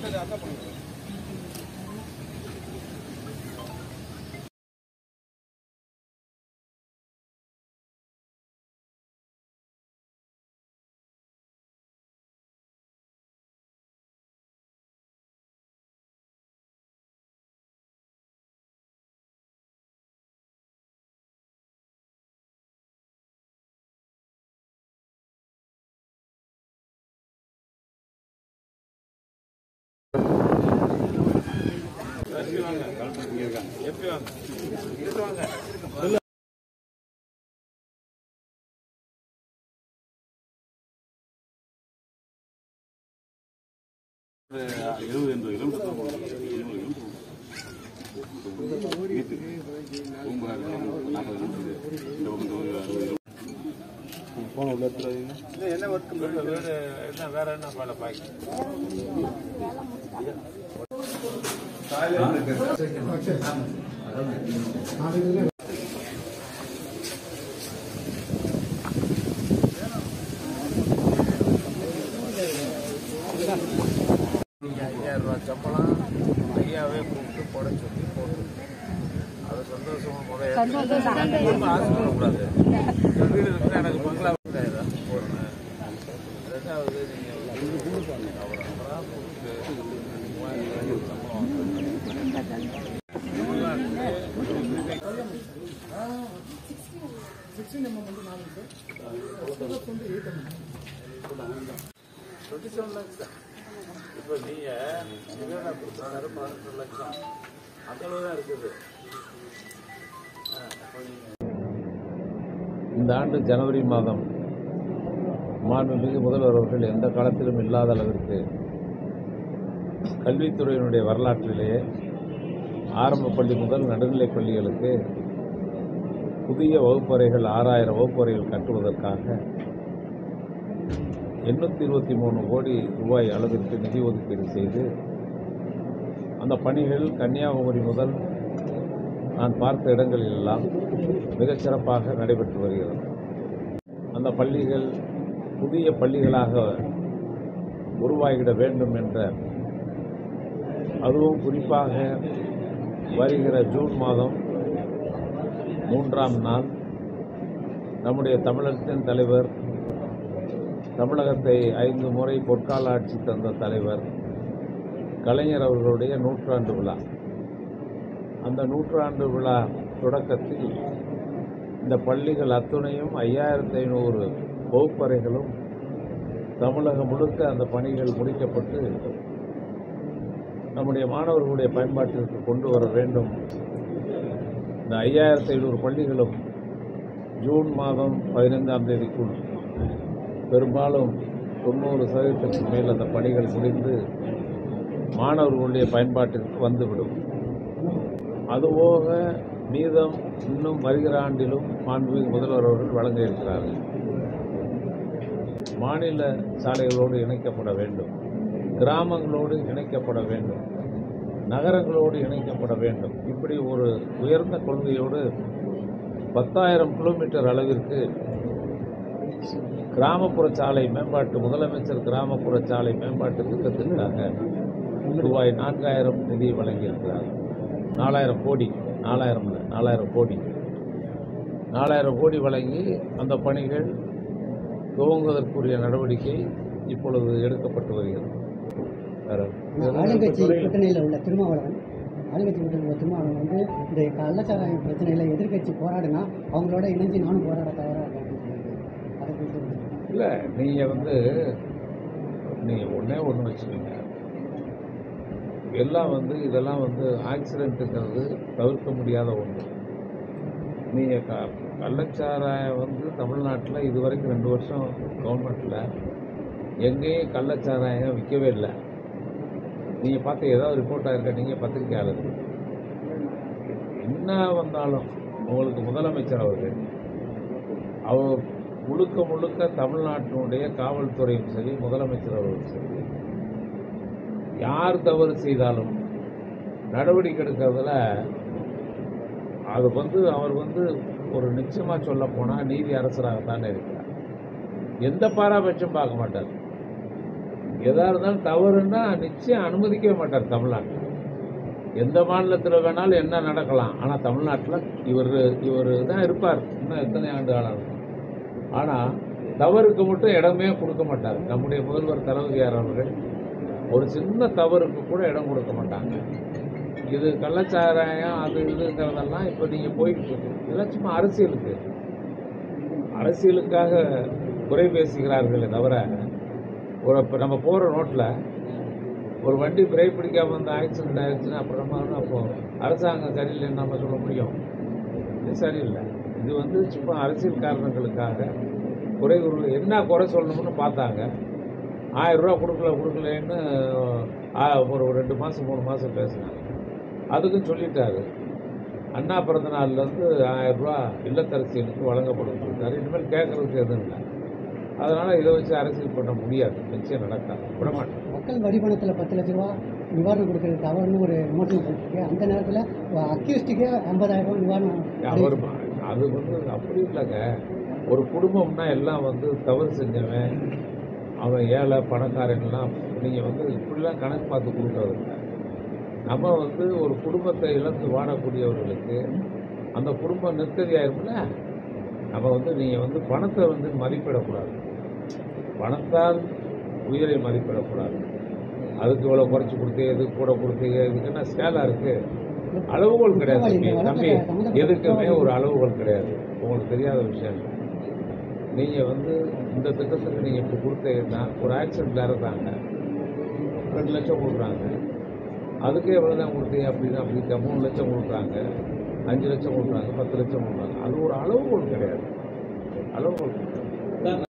என்ன ஒர்க் வேற என்ன வேலை பாக்கி ₹5000 சம்பளம் ஐயாவே கூப்பிட்டு போட சொல்லி போட்டு அது சந்தோஷமா ஆசைப்படக்கூடாது. வீடு இருக்கு எனக்கு பங்களா போடுறேன். ரெண்டாவது நீங்கள் அப்புறம் இப்போ நீங்கள் 18 லட்சம் அவ்வளோ தான் இருக்குது. இந்த ஆண்டு ஜனவரி மாதம் மாண்புமிகு முதல்வர் அவர்கள் எந்த காலத்திலும் இல்லாத அளவிற்கு கல்வித்துறையினுடைய வரலாற்றிலேயே ஆரம்ப பள்ளி முதல் நடுநிலைப் பள்ளிகளுக்கு புதிய வகுப்பறைகள் 6000 வகுப்பறைகள் கட்டுவதற்காக 823 கோடி ரூபாய் அளவிற்கு நிதி ஒதுக்கீடு செய்து அந்த பணிகள் கன்னியாகுமரி முதல் நான் பார்த்த இடங்களிலெல்லாம் மிகச்சிறப்பாக நடைபெற்று வருகிறது. அந்த பள்ளிகள் புதிய பள்ளிகளாக உருவாகிட வேண்டும் என்ற, அதுவும் குறிப்பாக வருகிற ஜூன் மாதம் 3ஆம் நாள் நம்முடைய தமிழகத்தின் தலைவர், தமிழகத்தை 5 முறை பொற்கால ஆட்சி தந்த தலைவர் கலைஞர் அவர்களுடைய 100ஆண்டு விழா. அந்த 100ஆண்டு விழா தொடக்கத்தில் இந்த பள்ளிகள் அத்துணையும் 5500 வகுப்பறைகளும் தமிழகம் முழுக்க அந்த பணிகள் முடிக்கப்பட்டு நம்முடைய மாணவர்களுடைய பயன்பாட்டிற்கு கொண்டு வர வேண்டும். இந்த 5500 பள்ளிகளும் ஜூன் மாதம் 15ஆம் தேதிக்குள் பெரும்பாலும் 90% மேல் அந்த பணிகள் முடிந்து மாணவர்களுடைய பயன்பாட்டிற்கு வந்துவிடும். அதுபோக மீதம் இன்னும் வருகிற ஆண்டிலும் மாண்புமிகு முதல்வர் அவர்கள் வழங்க இருக்கிறார்கள். மாநில சாலைகளோடு இணைக்கப்பட வேண்டும், கிராமங்களோடு இணைக்கப்பட வேண்டும், நகரங்களோடு இணைக்கப்பட வேண்டும். இப்படி ஒரு உயர்ந்த கொள்கையோடு 10,000 கிலோமீட்டர் அளவிற்கு கிராமப்புற சாலை மேம்பாட்டு, முதலமைச்சர் கிராமப்புற சாலை மேம்பாட்டு திட்டத்திற்காக ரூபாய் 4000 நிதி வழங்கியிருக்கிறார். 4000 கோடி, 4000 கோடி 4000 கோடி வழங்கி அந்த பணிகள் துவங்குவதற்குரிய நடவடிக்கை இப்பொழுது எடுக்கப்பட்டு வருகிறது. ஆளுங்கட்சி கூட்டணியில் உள்ள திருமாவளவன் வந்து இந்த கள்ளச்சாராய பிரச்சனையில் எதிர்கட்சி போராடினா அவங்களோட இணைஞ்சு நானும் போராட தயாராக இருக்கேன். இல்லை, நீங்கள் ஒன்றே ஒன்று வச்சுக்கோங்க. எல்லாம் இதெல்லாம் ஆக்சிடென்ட்டுங்கிறது தவிர்க்க முடியாத ஒன்று. நீங்கள் கள்ளச்சாராயம் தமிழ்நாட்டில் இதுவரைக்கும் 2 வருஷம் கவர்மெண்ட்டில் எங்கேயும் கள்ளச்சாராயம் விற்கவே இல்லை. நீங்கள் பார்த்து ஏதாவது ரிப்போர்ட் ஆகிருக்க, நீங்கள் பத்திரிகையாளர் என்ன வந்தாலும் உங்களுக்கு முதலமைச்சர் அவர் முழுக்க தமிழ்நாட்டினுடைய காவல்துறையும் சரி, முதலமைச்சர் அவர்களும் சரி, யார் தவறு செய்தாலும் நடவடிக்கை எடுக்கிறதுல அது அவர் ஒரு நிச்சயமாக சொல்ல போனால் நீதி அரசராகத்தானே இருக்கிறார். எந்த பாராபட்சம் பார்க்க மாட்டார். எதாக இருந்தாலும் தவறுன்னா நிச்சயம் அனுமதிக்கவே மாட்டார் தமிழ்நாட்டில். எந்த மாநிலத்தில் வேணாலும் என்ன நடக்கலாம், ஆனால் தமிழ்நாட்டில் இவர் தான் இருப்பார் இன்னும் எத்தனை ஆண்டு காலம். ஆனால் தவறுக்கு மட்டும் இடமே கொடுக்க மாட்டார். நம்முடைய முதல்வர் தளபதியார் அவர்கள் ஒரு சின்ன தவறுக்கு கூட இடம் கொடுக்க மாட்டாங்க. இது கள்ளச்சாராயம் அது இதுங்கிறதெல்லாம் இப்போ நீங்கள் போய்கிட்டு இருக்கு. இதெல்லாம் சும்மா அரசியலுக்காக குறை பேசுகிறார்களே தவிர, இப்போ நம்ம போகிற ரோட்டில் ஒரு வண்டி பிரேக் பிடிக்காமல் வந்து ஆக்சிடென்ட் ஆயிடுச்சுன்னா அப்புறமா அப்போ அரசாங்கம் சரியில்லைன்னு நம்ம சொல்ல முடியும்? இது சரியில்லை. இது சும்மா அரசியல் காரணங்களுக்காக என்ன குறை சொல்லணும்னு பார்த்தாங்க. 1000 ரூபா கொடுக்கலன்னு ஒரு 2 மாதம் 3 மாதம் பேசினாங்க. அதுக்கும் சொல்லிட்டாரு, அண்ணா பிறந்த நாள்லேருந்து 1000 ரூபா இல்லத்தரசிகளுக்கு வழங்கப்படும் சொல்லிட்டாரு. இனிமேல் கேட்கறதுக்கு எதுவும் இல்லை. அதனால் இதை வச்சு அரசியல் பண்ண முடியாது, நிச்சயம் நடக்காது, விட மாட்டேன். மக்கள் வரிபணத்தில் 10 லட்ச ரூபா நிவாரணம் கொடுக்கறது தவறுன்னு ஒரு விமர்சனம் பண்ணிருக்கு. அந்த நேரத்தில் அக்யூஸ்டுக்கே 50,000 ரூபா நிவாரணம் அவர் அது அப்படி இல்லைங்க. ஒரு குடும்பம்னா எல்லாம் தவறு செஞ்சவன், அவன் ஏழை பணக்காரங்கள்லாம் நீங்கள் இப்படிலாம் கணக்கு பார்த்து கொடுக்குறது இல்லை. நம்ம ஒரு குடும்பத்தை இழந்து வாழக்கூடியவர்களுக்கு அந்த குடும்பம் நிற்கதியாயிரும்ல. நம்ம நீங்கள் பணத்தை மதிப்பிடக்கூடாது, பணத்தால் உயிரை மதிப்பிடக்கூடாது. அதுக்கு இவ்வளோ குறைச்சி கொடுத்தீங்க, இதுக்கு கூட கொடுத்தீங்க, இதுக்கு என்ன ஸ்கேலாக இருக்குது? அளவுகோல் கிடையாது தம்பி, எதுக்குமே ஒரு அளவுகோல் கிடையாது. உங்களுக்கு தெரியாத விஷயம் இல்லை. நீங்கள் இந்த திட்டத்துக்கு நீங்கள் இப்படி கொடுத்தீங்கன்னா, ஒரு ஆக்சிடென்ட்டில் இறந்தாங்க 2 லட்சம் கொடுக்குறாங்க, அதுக்கே எவ்வளோ தான் கொடுத்தீங்க அப்படின்னா 3 லட்சம் கொடுக்குறாங்க, 5 லட்சம் கொடுக்குறாங்க, 10 லட்சம் கொடுக்குறாங்க. அது ஒரு அளவுகோல் கிடையாது, அளவுகோல் கிடையாது.